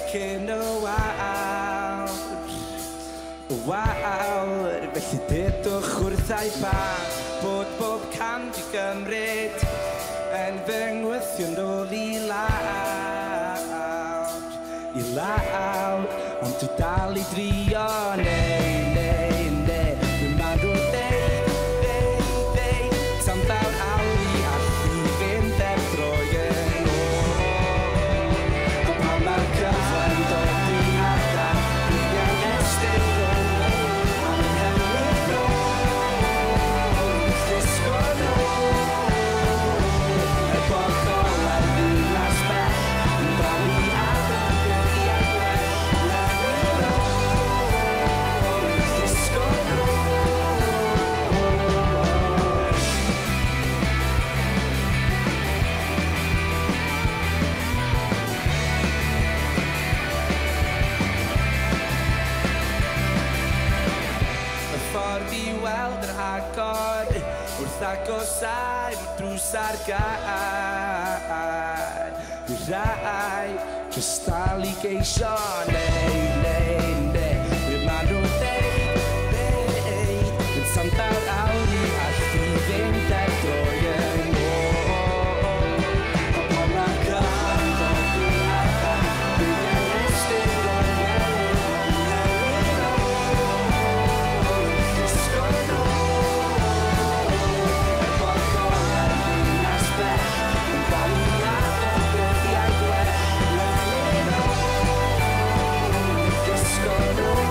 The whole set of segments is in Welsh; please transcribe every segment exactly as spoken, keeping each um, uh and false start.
cyn y wawr. Y wawr, felly dedwch wrthau pawb bod bob cam di gymryd yn fy ngwythion ôl i lawr. I lawr, ond dwi dal i drio, neu, neu, neu. Dwi'n meddwl deud, deud, deud, tan ddaw'r awr i allu fynd er droi yn ôl. A pan mae'r cyfan dod i adael, dwi yn estyn rhwng, a mi hynny'n ôl, ddisgwyl nôl. Y bobl ar ddinas bell, yn dal i adael dyddiau gwell, hynny'n ôl, ddisgwyl nôl. Y ffordd i weld yr agor wrth agosau mae'r drws ar gael. Dwi'n rhai jyst dal i geisio, neu, neu, neu. Dwi'n meddwl deud, deud, yn tan ddaw'r awr i allu fynd er droi yn ôl. A pan mae'r cyfan dod i adael, dwi yn estyn rhwng, hynny'n ôl, ddisgwyl nôl. Y bobl ar ddinas bell, yn dal i adael dyddiau gwell, hynny'n ôl, ddisgwyl nôl.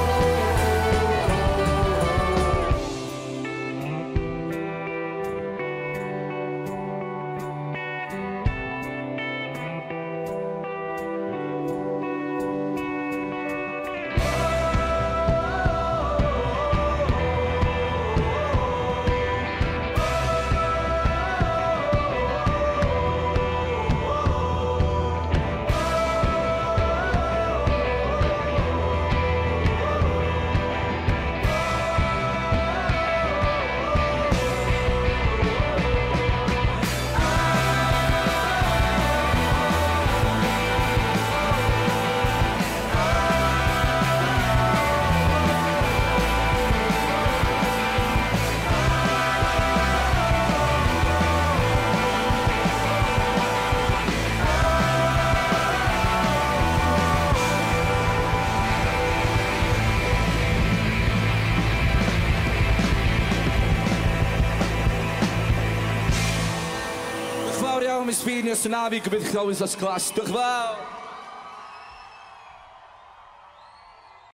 Diolch yn fawr iawn, Miss Speedy, os yna fi, gobeithio always as class. Diolch yn fawr.